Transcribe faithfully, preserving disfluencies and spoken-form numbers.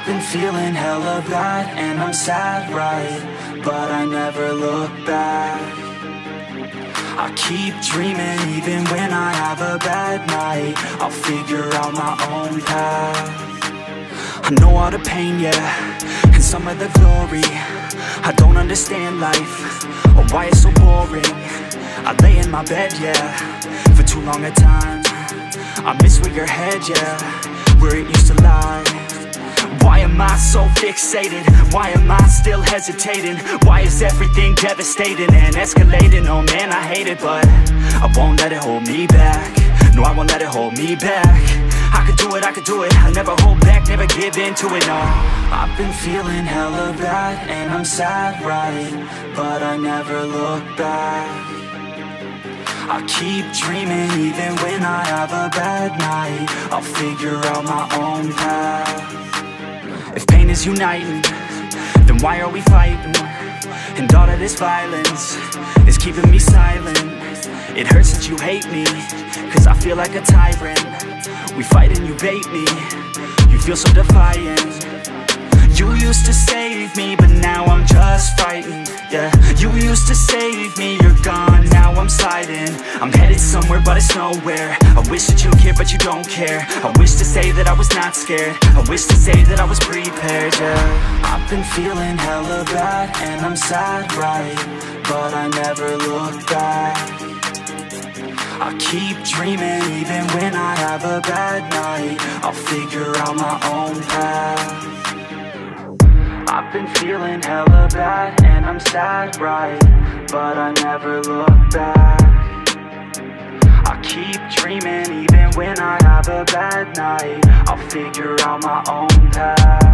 I've been feeling hella bad and I'm sad, right? But I never look back. I keep dreaming even when I have a bad night. I'll figure out my own path. I know all the pain, yeah, and some of the glory. I don't understand life, or why it's so boring. I lay in my bed, yeah, for too long a time. I miss where your head, yeah, where it used to lie. Why am I so fixated? Why am I still hesitating? Why is everything devastating and escalating? Oh man, I hate it, but I won't let it hold me back. No, I won't let it hold me back. I could do it, I could do it. I never hold back, never give in to it, no. I've been feeling hella bad and I'm sad, right? But I never look back. I keep dreaming even when I have a bad night. I'll figure out my own path. If pain is uniting, then why are we fighting? And all of this violence is keeping me silent. It hurts that you hate me, cause I feel like a tyrant. We fight and you bait me, you feel so defiant. You used to save me, but now I'm just fighting, yeah. You used to save me, you're gone, now I'm sliding. I'm headed somewhere, but it's nowhere. I wish that you cared, but you don't care. I wish to say that I was not scared. I wish to say that I was prepared, yeah. I've been feeling hella bad, and I'm sad, right? But I never look back. I keep dreaming even when I have a bad night. I'll figure out my own path. I've been feeling hella bad and I'm sad, right? But I never look back. I keep dreaming even when I have a bad night. I'll figure out my own path.